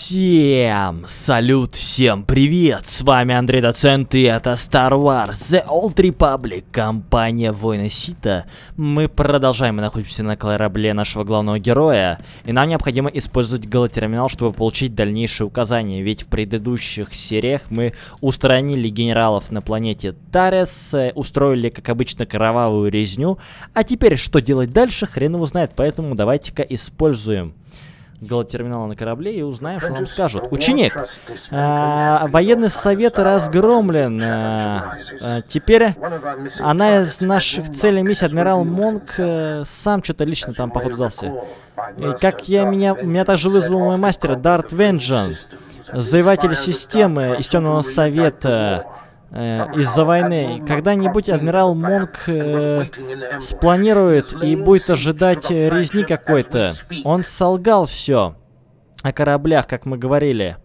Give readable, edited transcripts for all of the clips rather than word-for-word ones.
Всем салют, всем привет, с вами Андрей Доцент, и это Star Wars The Old Republic, компания Войны Сита. Мы продолжаем, мы находимся на корабле нашего главного героя, и нам необходимо использовать голотерминал, чтобы получить дальнейшие указания, ведь в предыдущих сериях мы устранили генералов на планете Тарес, устроили, как обычно, кровавую резню, а теперь что делать дальше, хрен его знает, поэтому давайте-ка используем голотерминала на корабле и узнаем, что нам скажут. Ученик! Военный совет разгромлен. Теперь одна из наших целей миссии, адмирал Монк, сам что-то лично там, походу, сдался. И как меня также вызвал мой мастер, Дарт Венджан, завоеватель системы из Темного Совета. Из-за войны. Когда-нибудь адмирал Монк спланирует и будет ожидать резни какой-то. Он солгал все о кораблях, как мы говорили.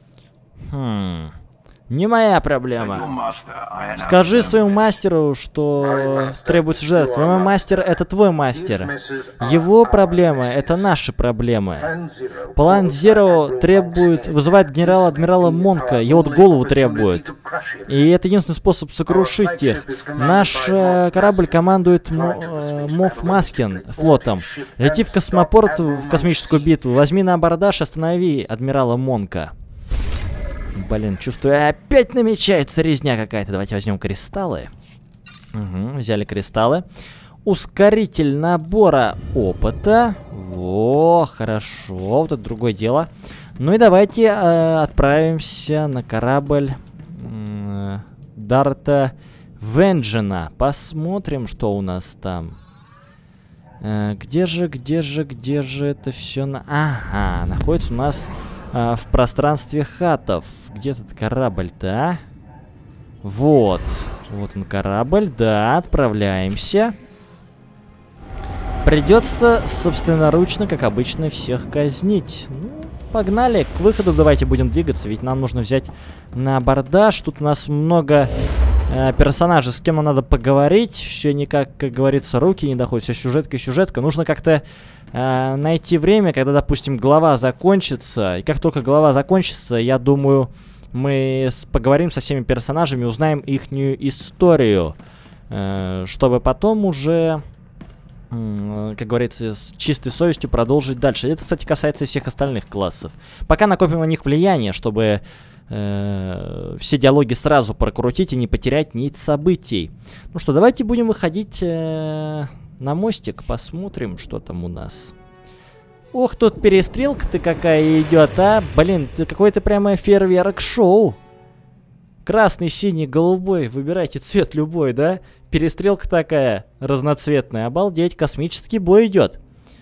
Не моя проблема. Скажи своему мастеру, что требуется жертв. Мой мастер — это твой мастер. Его проблемы — это наши проблемы. План Zero вызывает адмирала Монка. Его голову требует. И это единственный способ сокрушить их. Наш корабль командует Мофф Маскин флотом. Лети в космопорт, в космическую битву. Возьми на абордаж, останови адмирала Монка. Блин, чувствую, опять намечается резня какая-то. Давайте возьмем кристаллы. Взяли кристаллы. Ускоритель набора опыта. Во, хорошо. Вот это другое дело. Ну и давайте отправимся на корабль Дарта Венджана. Посмотрим, что у нас там. Где же это все? Ага, находится у нас в пространстве хатов. Где этот корабль-то, а? Вот он корабль, да, отправляемся. Придется собственноручно, как обычно, всех казнить. Ну, погнали, к выходу давайте будем двигаться, ведь нам нужно взять на абордаж. Тут у нас много персонажей, с кем нам надо поговорить. Все никак, как говорится, руки не доходят. Все сюжетка и сюжетка. Нужно как-то найти время, когда, допустим, глава закончится. И как только глава закончится, я думаю, мы поговорим со всеми персонажами, узнаем ихнюю историю, чтобы потом уже, как говорится, с чистой совестью продолжить дальше. Это, кстати, касается и всех остальных классов. Пока накопим на них влияние, чтобы все диалоги сразу прокрутить и не потерять нить событий. Ну что, давайте будем выходить на мостик, посмотрим, что там у нас. Ох, тут перестрелка-то какая идет, а? Блин, это какой-то прямо фейерверк-шоу. Красный, синий, голубой, выбирайте цвет любой, да? Перестрелка такая разноцветная, обалдеть, космический бой идет.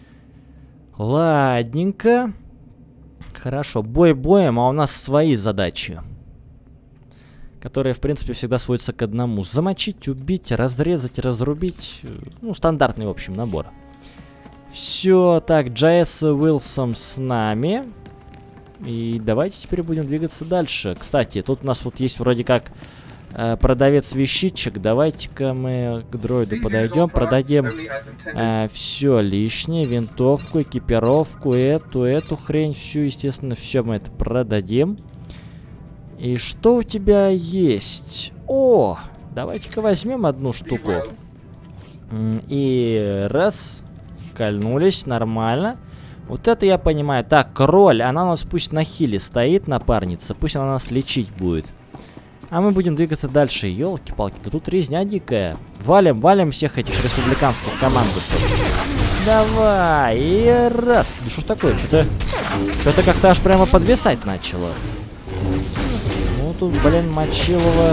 Ладненько. Хорошо, бой боем, а у нас свои задачи, которые, в принципе, всегда сводятся к одному. Замочить, убить, разрезать, разрубить. Ну, стандартный, в общем, набор. Все, так, Джайс Уилсон с нами. И давайте теперь будем двигаться дальше. Кстати, тут у нас вот есть вроде как продавец-вещичек. Давайте-ка мы к дроиду подойдем, продадим все лишнее, винтовку, экипировку, эту хрень, всю, естественно, все мы это продадим. И что у тебя есть? О, давайте-ка возьмем одну штуку. И раз, кольнулись, нормально. Вот это я понимаю. Так, кроль, она у нас пусть на хиле стоит, напарница, пусть она нас лечить будет. А мы будем двигаться дальше. Ёлки-палки, да тут резня дикая. Валим всех этих республиканских командосов. Давай, и раз. Да что ж такое, что-то как-то аж прямо подвисать начало. Ну тут, блин, Мочилова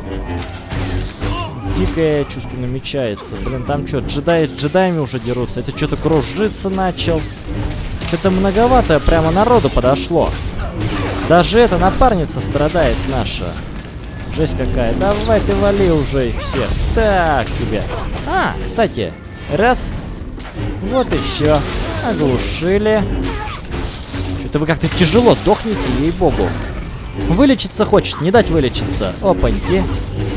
дикое чувство намечается. Блин, там что, джедаи с джедаями уже дерутся. Это что-то кружиться начал. Что-то многовато прямо народу подошло. Даже эта напарница страдает наша. Жесть какая. Давай ты вали уже их всех. Так тебе. А, кстати, раз. Вот и все. Оглушили. Что-то вы как-то тяжело дохнете, ей-богу. Вылечиться хочет, не дать вылечиться. Опаньки.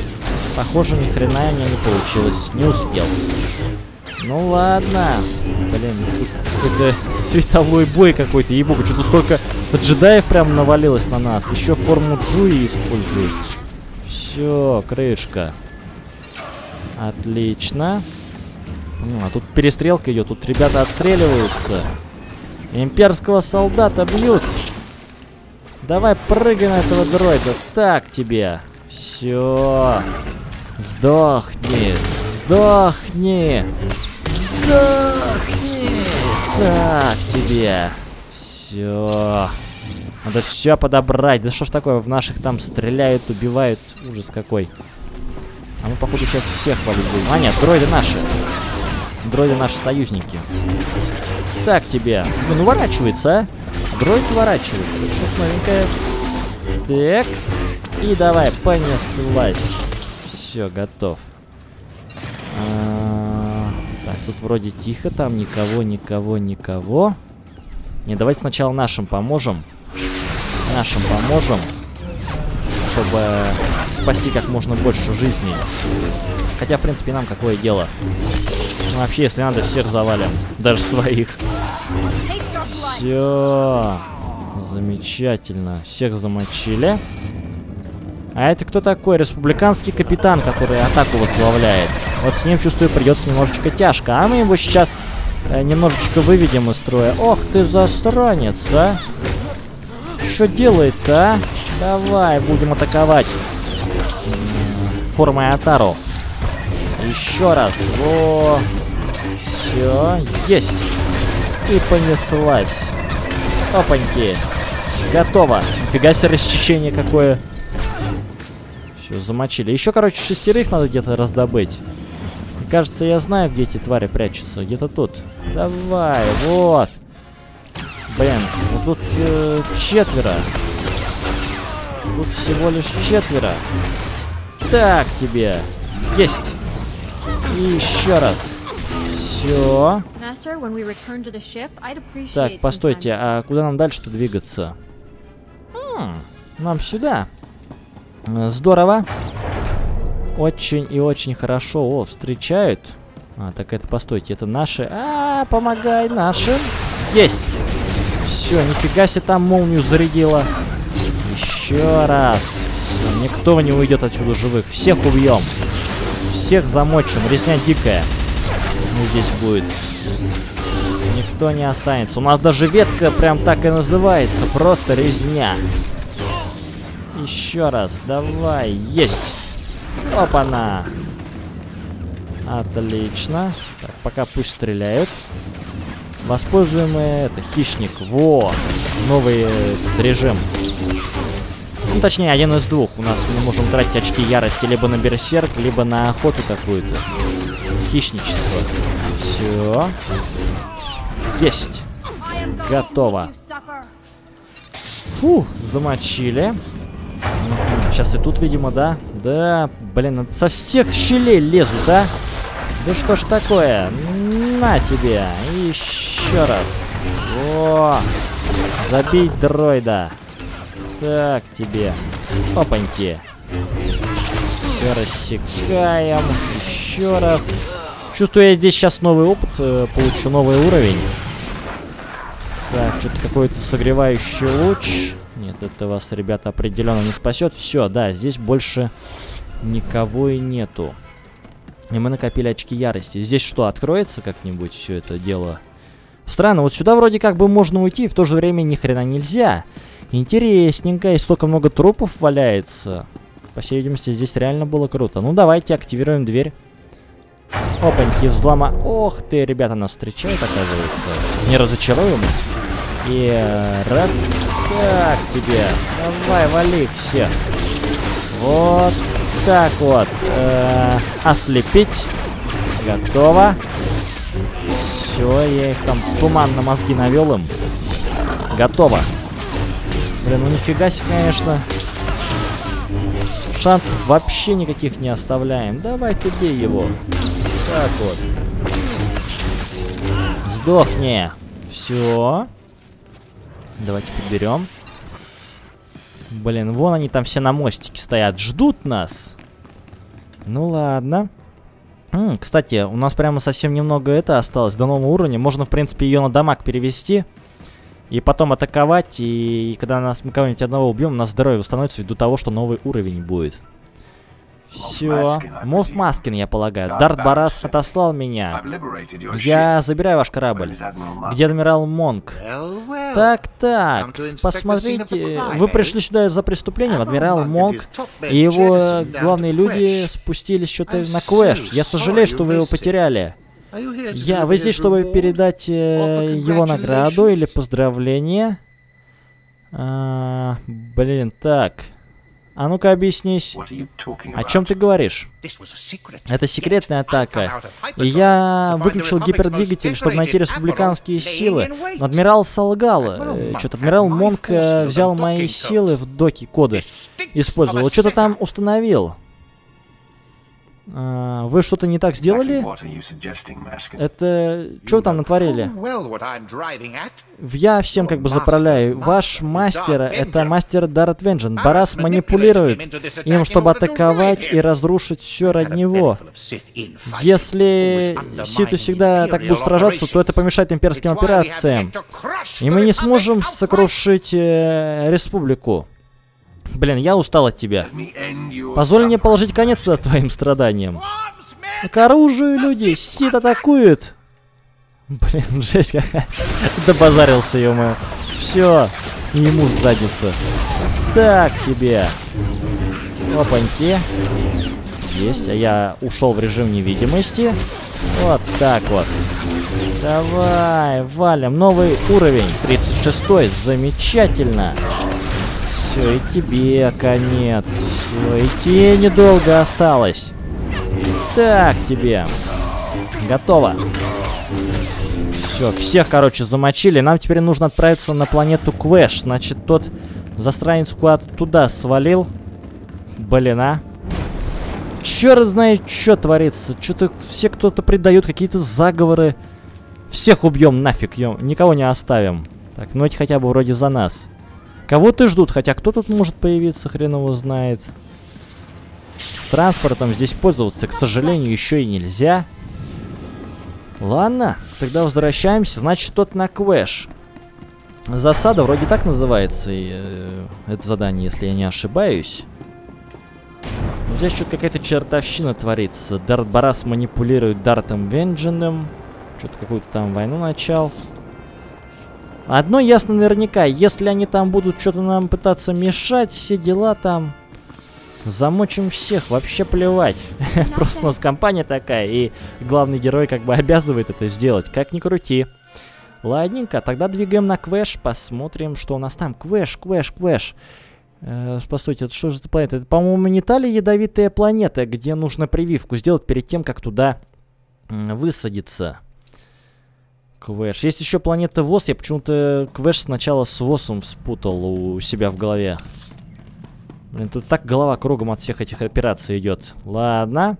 Похоже, ни хрена у меня не получилось. Не успел. Ну ладно. Блин, тут какой-то световой бой какой-то, ей-богу, что-то столько джедаев прям навалилось на нас. Еще форму Джуи используют. Все, крышка. Отлично. А тут перестрелка идет, тут ребята отстреливаются. Имперского солдата бьют. Давай прыгай на этого дроида. Так тебе. Все. Сдохни. Сдохни. Сдохни. Так тебе. Все. Надо все подобрать. Да что ж такое, в наших там стреляют, убивают. Ужас какой. А мы, походу, сейчас всех валить будем. А нет, дроиды наши. Дроиды наши союзники. Так тебе. Блин, уворачивается, а? Дроид уворачивается. Что-то новенькое. Так. И давай, понеслась. Все, готов. Так, тут вроде тихо, там никого. Не, давайте сначала нашим поможем. Чтобы спасти как можно больше жизней. Хотя, в принципе, нам какое дело. Ну, вообще, если надо, всех завалим. Даже своих. Все. Замечательно. Всех замочили. А это кто такой? Республиканский капитан, который атаку возглавляет. Вот с ним, чувствую, придется немножечко тяжко. А мы его сейчас немножечко выведем из строя. Ох ты засранец, а! Что делает-то, а? Давай, будем атаковать. Формой Атару. Еще раз. Во. Все. Есть. И понеслась. Опаньки. Готово. Нифига себе расчищение какое. Все, замочили. Еще, короче, 6 надо где-то раздобыть. И, кажется, я знаю, где эти твари прячутся. Где-то тут. Давай, вот. Блин, вот тут 4. Тут всего лишь 4. Так тебе. Есть. И еще раз. Все. Так, постойте, а куда нам дальше-то двигаться? Нам сюда. Здорово. Очень и очень хорошо. О, встречают. А, так это, постойте, это наши. Помогай нашим. Есть. Все, нифига себе, там молнию зарядила. Еще раз. Все, никто не уйдет отсюда живых. Всех убьем. Всех замочим. Резня дикая. Ну, здесь будет. Никто не останется. У нас даже ветка прям так и называется. Просто резня. Еще раз. Давай. Есть. Опа-на. Отлично. Так, пока пусть стреляют. Воспользуем это. Хищник. Во. Новый режим. Ну, точнее, один из двух. У нас мы можем тратить очки ярости либо на берсерк, либо на охоту какую-то. Хищничество. Все. Есть. Готово. Фу, замочили. Сейчас и тут, видимо, да? Да, блин, со всех щелей лезут, а? Да что ж такое? На тебе. И еще раз. О, забить дроида. Так тебе. Опаньки. Все рассекаем. Еще раз. Чувствую, я здесь сейчас новый опыт получу, новый уровень. Так, что-то какой-то согревающий луч. Нет, это вас, ребята, определенно не спасет. Все, да, здесь больше никого и нету. И мы накопили очки ярости. Здесь что, откроется как-нибудь все это дело? Странно, вот сюда вроде как бы можно уйти, в то же время ни хрена нельзя. Интересненько, и столько много трупов валяется. По всей видимости, здесь реально было круто. Ну, давайте активируем дверь. Опаньки, взлома. Ох ты, ребята, нас встречают, оказывается. Не разочаруем. И раз. Так тебе. Давай, вали их всех. Вот так вот. Ослепить. Готово. Все, я их там туман на мозги навел им. Готово. Блин, ну нифига себе, конечно. Шансов вообще никаких не оставляем. Давай ты бей его. Так вот. Сдохни. Все. Давайте подберем. Блин, вон они там все на мостике стоят. Ждут нас. Ну ладно. Кстати, у нас прямо совсем немного это осталось до нового уровня. Можно, в принципе, ее на дамаг перевести. И потом атаковать. И когда мы кого-нибудь одного убьем, у нас здоровье восстановится ввиду того, что новый уровень будет. Все. Мув Маскин, я полагаю. Дарт Барас отослал меня. Я забираю ваш корабль. Где адмирал Монк? Так. Посмотрите. Вы пришли сюда за прислуплением. Адмирал Монк и его главные люди спустились что-то на Квэш. Я сожалею, что вы его потеряли. Вы здесь, чтобы передать его награду или поздравление? Блин, так. А ну-ка объяснись. О чем ты говоришь? Это секретная атака. И я выключил гипердвигатель, чтобы найти республиканские силы. Но адмирал солгал. Что-то адмирал Монк взял мои силы в доки коды. Использовал. Что-то там установил. Вы что-то не так сделали? Это... Что вы там натворили? Я всем как бы заправляю. Ваш мастер, это мастер Дарт Венжен. Барас манипулирует им, чтобы атаковать и разрушить все ради него. Если ситы всегда так будут сражаться, то это помешает имперским операциям. И мы не сможем сокрушить республику. Блин, я устал от тебя. Позволь мне положить конец твоим страданиям. К оружию, люди! Сит атакует! Блин, жесть какая. Добазарился, ё-моё. Все, ему с задницы. Так тебе. Опаньки. Есть, а я ушел в режим невидимости. Вот так вот. Давай, валим. Новый уровень. 36-й. Замечательно. Все, и тебе конец. Все, и тебе недолго осталось. Так тебе. Готово. Все, всех, короче, замочили. Нам теперь нужно отправиться на планету Квэш. Значит, тот засранец куда-то туда свалил. Блин, а. Черт знает, что творится. Что-то все кто-то предают, какие-то заговоры. Всех убьем нафиг, никого не оставим. Так, ну эти хотя бы вроде за нас. Кого-то ждут, хотя кто тут может появиться, хрен его знает. Транспортом здесь пользоваться, к сожалению, еще и нельзя. Ладно, тогда возвращаемся. Значит, тот на Квэш. Засада вроде так называется. Это задание, если я не ошибаюсь. Здесь что-то какая-то чертовщина творится. Дарт Барас манипулирует Дартом Вендженом. Что-то какую-то там войну начал. Одно ясно наверняка, если они там будут что-то нам пытаться мешать, все дела там, замочим всех, вообще плевать. Просто у нас компания такая, и главный герой как бы обязывает это сделать, как ни крути. Ладненько, тогда двигаем на Квэш, посмотрим, что у нас там. Квэш. Постойте, это что же за планета? Это, по-моему, не та ли ядовитая планета, где нужно прививку сделать перед тем, как туда высадиться? Квэш. Есть еще планета ВОС. Я почему-то Квэш сначала с ВОСом спутал у себя в голове. Блин, тут так голова кругом от всех этих операций идет. Ладно.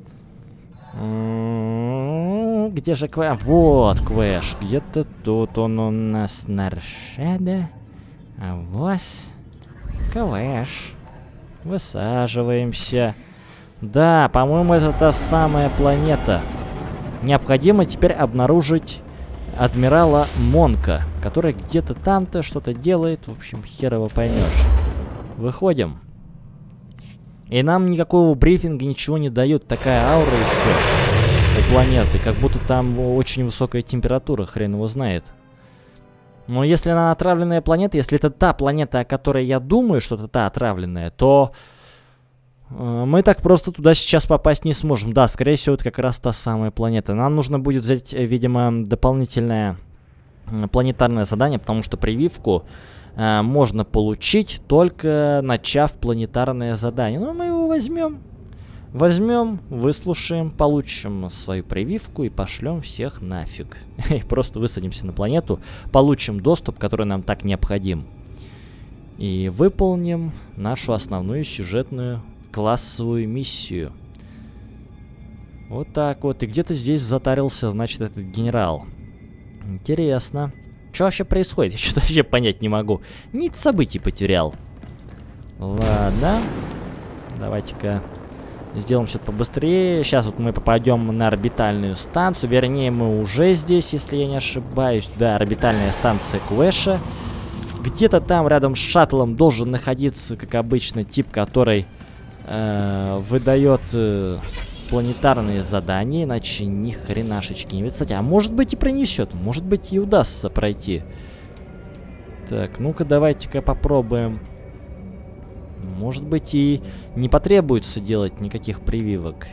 Где же Квэш? Вот Квэш. Где-то тут он у нас наршада. А ВОС. Квэш. Высаживаемся. Да, по-моему, это та самая планета. Необходимо теперь обнаружить адмирала Монка, который где-то там-то что-то делает. В общем, хер его поймешь. Выходим. И нам никакого брифинга ничего не дают. Такая аура еще у планеты. Как будто там очень высокая температура. Хрен его знает. Но если она отравленная планета, если это та планета, о которой я думаю, что это та отравленная, то мы так просто туда сейчас попасть не сможем. Да, скорее всего, это как раз та самая планета. Нам нужно будет взять, видимо, дополнительное планетарное задание, потому что прививку можно получить, только начав планетарное задание. Ну, мы его возьмем. Возьмем, выслушаем, получим свою прививку и пошлем всех нафиг. И просто высадимся на планету, получим доступ, который нам так необходим. И выполним нашу основную сюжетную классовую миссию. Вот так вот. И где-то здесь затарился, значит, этот генерал. Интересно. Что вообще происходит? Я что-то вообще понять не могу. Нить событий потерял. Ладно. Давайте-ка Сделаем все это побыстрее. Сейчас вот мы попадем на орбитальную станцию. Вернее, мы уже здесь, если я не ошибаюсь. Да, орбитальная станция Квеша. Где-то там рядом с шаттлом должен находиться, как обычно, тип, который выдает планетарные задания. Иначе ни хренашечки не видно. Кстати, а может быть и пронесет. Может быть и удастся пройти. Так, ну-ка давайте-ка попробуем. Может быть и не потребуется делать никаких прививок.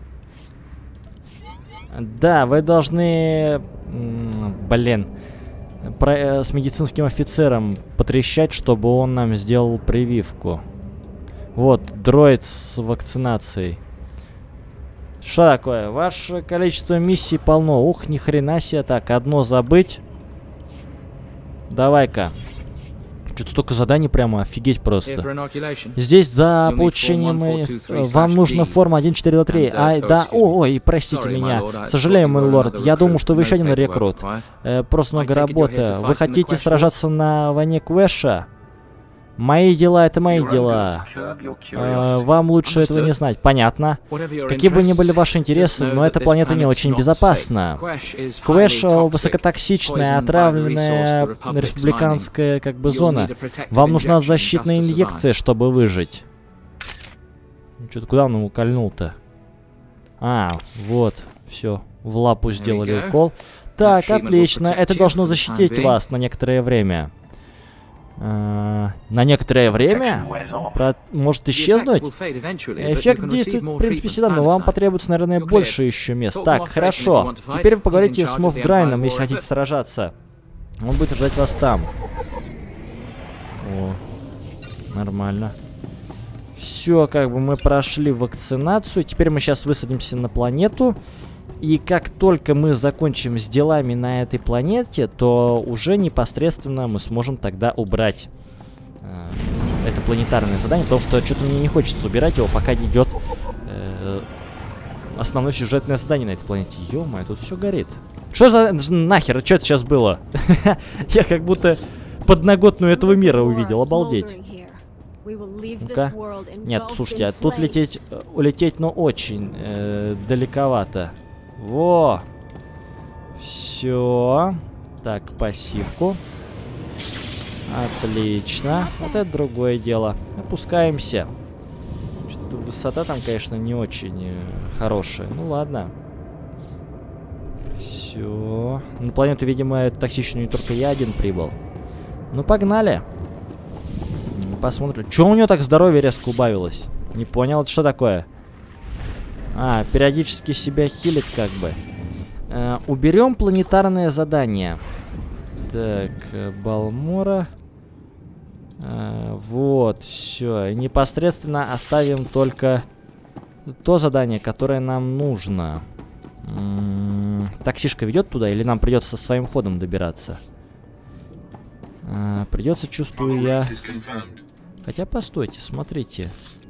Да, вы должны... Блин. С медицинским офицером потрещать, чтобы он нам сделал прививку. Вот, дроид с вакцинацией. Что такое? Ваше количество миссий полно. Ух, ни хрена себе. Так, одно забыть. Давай-ка. Что-то столько заданий прямо, офигеть просто. Здесь за получением вам нужна форма 1423. Ай, да, ой, простите меня. Сожалею, мой лорд, я думал, что вы еще один рекрут. Просто много работы. Вы хотите сражаться на войне Квеша? Мои дела — это мои дела. Вам лучше этого не знать. Понятно. Какие бы ни были ваши интересы, но эта планета не очень безопасна. Квеш — высокотоксичная, отравленная республиканская зона. Вам нужна защитная инъекция, чтобы выжить. Что-то куда он укольнул-то? А, вот, все. В лапу сделали укол. Так, отлично. Это должно защитить вас на некоторое время. На некоторое время? Может исчезнуть? Эффект действует, в принципе, всегда, но вам потребуется, наверное, больше еще мест. Так, хорошо. Теперь вы поговорите с Мофф-Драйном, если хотите сражаться. Он будет ждать вас там. О, нормально. Все, мы прошли вакцинацию. Теперь мы сейчас высадимся на планету. И как только мы закончим с делами на этой планете, то уже непосредственно мы сможем тогда убрать это планетарное задание, потому что что-то мне не хочется убирать его, пока идет основное сюжетное задание на этой планете. Ё-моё, тут все горит. Что за нахер? Что это сейчас было? Я как будто подноготную этого мира увидел, обалдеть. Ну-ка. Нет, слушайте, а тут улететь, но очень далековато. Во! Все. Так, пассивку. Отлично. Вот это другое дело. Опускаемся. Что-то высота там, конечно, не очень хорошая. Ну ладно. Все. На планету, видимо, токсичную не только я один прибыл. Ну, погнали. Посмотрим. Чего у него так здоровье резко убавилось? Не понял, это что такое? А, периодически себя хилит как бы. Уберем планетарное задание. Так, Балмора. Вот, все. Непосредственно оставим только то задание, которое нам нужно. Таксишка ведет туда или нам придется со своим ходом добираться? Придется, чувствую я. Хотя, постойте, смотрите.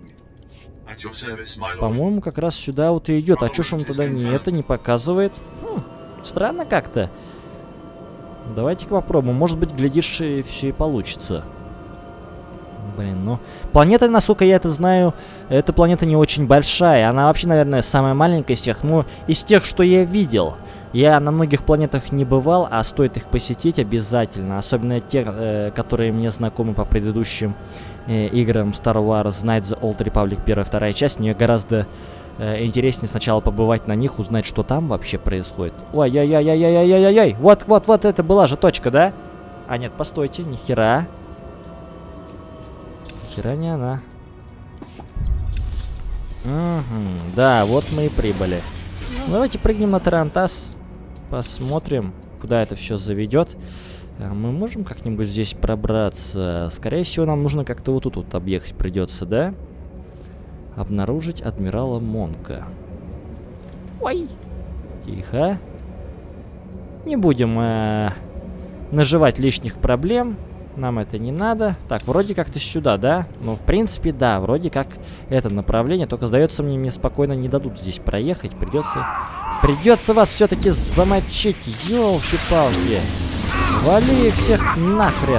По-моему, как раз сюда вот и идет. А чё ж он тогда не показывает? Странно как-то. Давайте-ка попробуем. Может быть, глядишь, все и получится. Блин, ну... Планета, насколько я это знаю, эта планета не очень большая. Она вообще, наверное, самая маленькая из всех. Ну, из тех, что я видел. Я на многих планетах не бывал, а стоит их посетить обязательно. Особенно те, которые мне знакомы по предыдущим играм Star Wars Knights of the Old Republic 1-2 часть. Мне гораздо интереснее сначала побывать на них, узнать, что там вообще происходит. Ой-ой-ой-ой-ой-ой-ой-ой! Вот это была же точка, да? А нет, постойте, нихера. Нихера не она. Угу, да, вот мы и прибыли. Давайте прыгнем на Тарантас. Посмотрим, куда это все заведет. Мы можем как-нибудь здесь пробраться? Скорее всего, нам нужно как-то вот тут объехать придется, да? Обнаружить адмирала Монка. Ой! Тихо. Не будем наживать лишних проблем. Нам это не надо. Так, вроде как-то сюда, да? Ну, в принципе, да, вроде как это направление. Только, сдается мне спокойно не дадут здесь проехать. Придется вас все-таки замочить. Ёлки-палки. Вали их всех нахрен.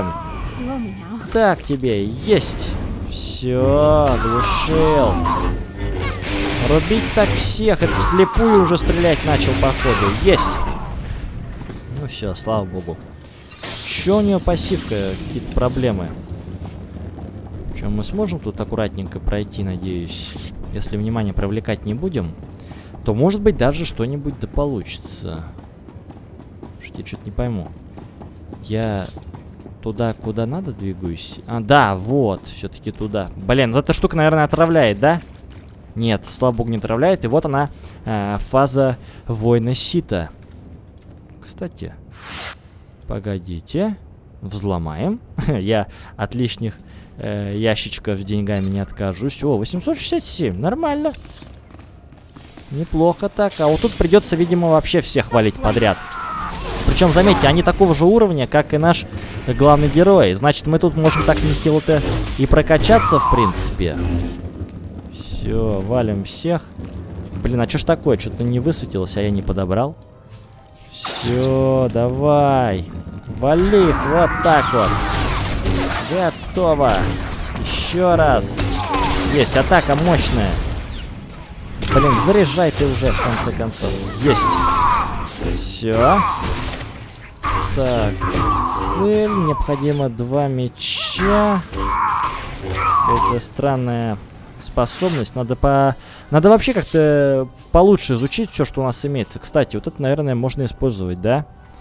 Так тебе, есть. Все, оглушил. Рубить так всех. Это вслепую уже стрелять начал, походу. Есть. Ну все, слава богу. Чё у нее пассивка? Какие-то проблемы. Че, мы сможем тут аккуратненько пройти, надеюсь? Если внимание привлекать не будем, то, может быть, даже что-нибудь да получится. Я что-то не пойму. Я туда, куда надо двигаюсь? А, да, вот, все-таки туда. Блин, вот эта штука, наверное, отравляет, да? Нет, слава богу, не отравляет. И вот она, фаза воина Сита. Кстати, погодите. Взломаем. Я от лишних ящичков с деньгами не откажусь. О, 867, нормально. Неплохо так. А вот тут придется, видимо, вообще всех валить подряд. Причем, заметьте, они такого же уровня, как и наш главный герой. Значит, мы тут можем так нехило-то и прокачаться, в принципе. Все, валим всех. Блин, а что ж такое? Что-то не высветилось, а я не подобрал. Все, давай. Вали их, вот так вот. Готово. Еще раз. Есть, атака мощная. Блин, заряжай ты уже, в конце концов. Есть. Все. Так, цель. Необходимо 2 меча. Это странная способность. Надо вообще как-то получше изучить все, что у нас имеется. Кстати, вот это, наверное, можно использовать, да?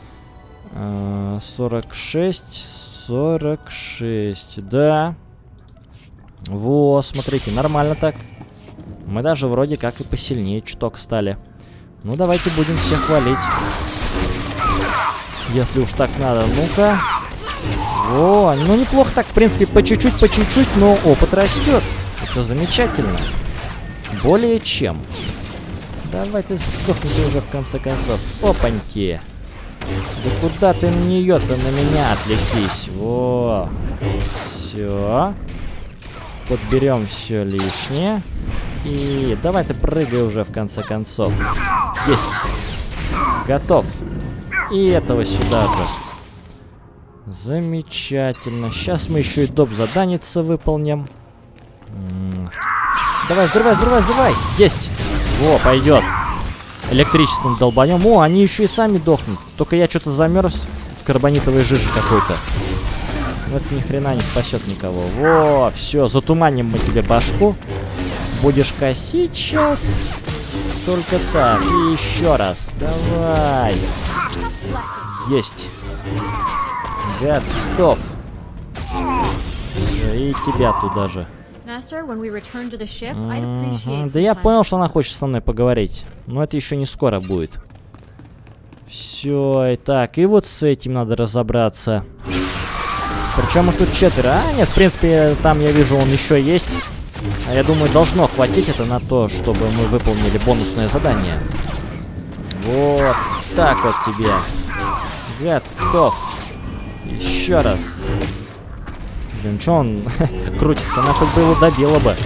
46, да. Во, смотрите, нормально так. Мы даже вроде как и посильнее чуток стали. Ну, давайте будем всех валить. Если уж так надо. Ну-ка. Во, ну неплохо так, в принципе, по чуть-чуть, но опыт растет. Это замечательно. Более чем. Давайте сдохните уже в конце концов. Опаньки. Да куда ты на нее-то, на меня отлетись? Во. Все. Подберем все лишнее. И давай ты прыгай уже в конце концов. Есть. Готов. И этого сюда же. Замечательно. Сейчас мы еще и доп. Заданица выполним. Давай, взрывай. Есть. Во, пойдет. Электричеством долбанем. О, они еще и сами дохнут. Только я что-то замерз в карбонитовой жиже какой-то. Это ни хрена не спасет никого. Во, все, затуманим мы тебе башку. Будешь косить сейчас. Только так. И еще раз. Давай. Есть. Готов. И тебя туда же. Да я понял, что она хочет со мной поговорить. Но это еще не скоро будет. Все, и так. И вот с этим надо разобраться. Причем их тут 4. А, нет, в принципе, там я вижу, он еще есть. А я думаю, должно хватить это на то, чтобы мы выполнили бонусное задание. Вот так вот тебе. Готов. Еще раз. Блин, что он крутится? Она хоть бы его добила бы.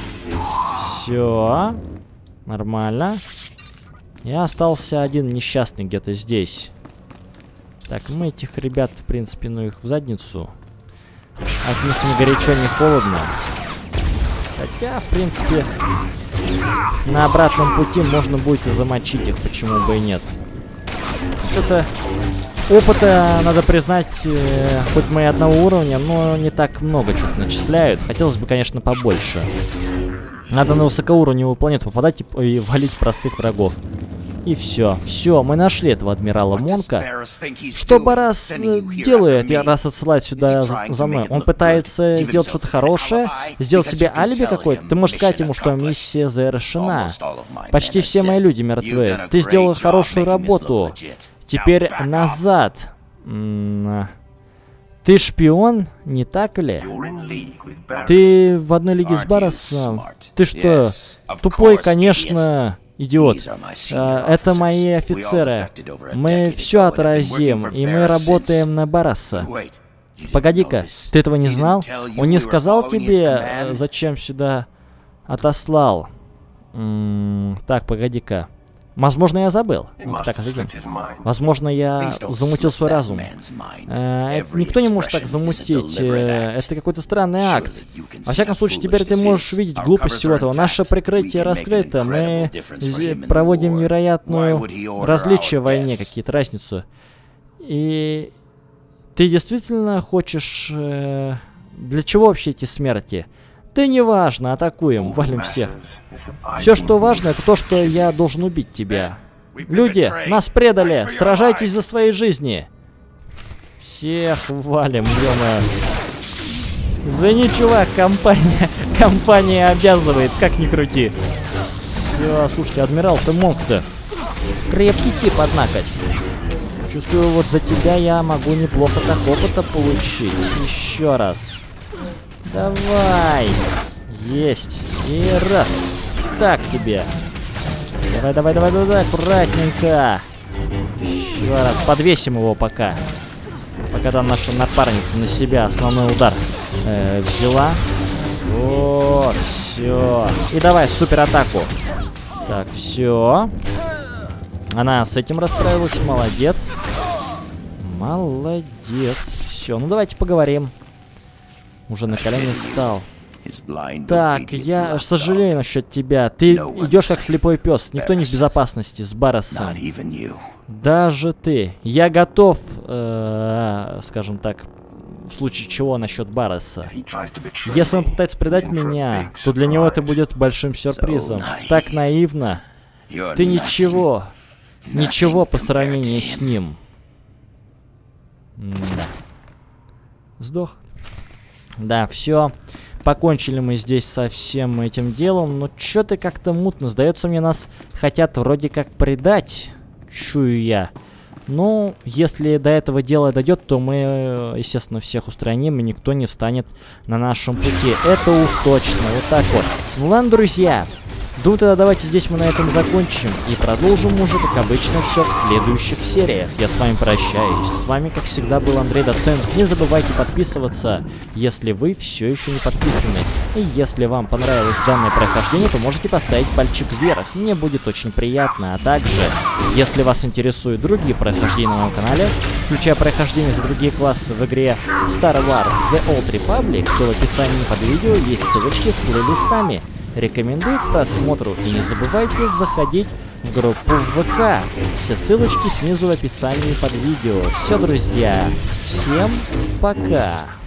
Все. Нормально. И остался один несчастный где-то здесь. Так, мы этих ребят, в принципе, ну их в задницу. От них ни горячо, ни холодно. Хотя, в принципе, на обратном пути можно будет и замочить их, почему бы и нет. Что-то опыта, надо признать, хоть мы и одного уровня, но не так много что-то начисляют. Хотелось бы, конечно, побольше. Надо на высокоуровневую планету попадать и валить простых врагов. И все. Все, мы нашли этого адмирала Монка. Что Барас делает, раз отсылает сюда за мной? Он пытается сделать что-то хорошее, сделать себе алиби какое-то. Ты можешь сказать ему, что миссия завершена. Почти все мои люди мертвы. Ты сделал хорошую работу. Теперь назад. Ты шпион, не так ли? Ты в одной лиге с Барасом? Ты что, тупой, конечно... Идиот. Это мои офицеры. Мы все отразим, и мы работаем на Бараса. Погоди-ка, ты этого не знал? Он не сказал тебе, зачем сюда отослал? Так, погоди-ка. Возможно, я забыл. Ну, так, возможно, я замутил свой разум. Никто не может так замутить. Это какой-то странный акт. Во всяком случае, теперь ты можешь видеть глупость всего этого. Наше прикрытие раскрыто. Мы проводим невероятную различие в войне, какие-то разницу. И ты действительно хочешь... Для чего вообще эти смерти? Да неважно, атакуем, валим всех. Все, что важно, это то, что я должен убить тебя. Люди, нас предали, сражайтесь за свои жизни. Всех валим, ё-моё. Извини, чувак, компания обязывает, как ни крути. Все, слушайте, адмирал, ты монк-то. Крепкий тип, однако. Чувствую, вот за тебя я могу неплохо так опыта получить. Еще раз. Давай. Есть. И раз. Так тебе. Давай, аккуратненько. Еще раз. Подвесим его пока. Пока там наша напарница на себя основной удар взяла. О, все. И давай суператаку. Так, все. Она с этим расправилась. Молодец. Молодец. Все, ну давайте поговорим. Уже на колени встал. Так, я сожалею насчет тебя. Ты идешь как слепой пес. Никто не в безопасности с Барресом. Даже ты. Я готов, скажем так, в случае чего насчет Барресса. Если он пытается предать меня, то для него это будет большим сюрпризом. Так наивно. Ты ничего. Ничего по сравнению с ним. Да. Сдох. Да, все. Покончили мы здесь со всем этим делом. Но что-то как-то мутно. Сдается мне, нас хотят вроде как предать. Чую я. Ну, если до этого дела дойдет, то мы, естественно, всех устраним, и никто не встанет на нашем пути. Это уж точно. Вот так вот. Ну ладно, друзья. Думаю, тогда давайте здесь мы на этом закончим и продолжим уже, как обычно, все в следующих сериях. Я с вами прощаюсь. С вами, как всегда, был Андрей Доцент. Не забывайте подписываться, если вы все еще не подписаны. И если вам понравилось данное прохождение, то можете поставить пальчик вверх. Мне будет очень приятно. А также, если вас интересуют другие прохождения на моем канале, включая прохождение за другие классы в игре Star Wars The Old Republic, то в описании под видео есть ссылочки с плейлистами. Рекомендую к просмотру и не забывайте заходить в группу в ВК. Все ссылочки снизу в описании под видео. Все, друзья, всем пока!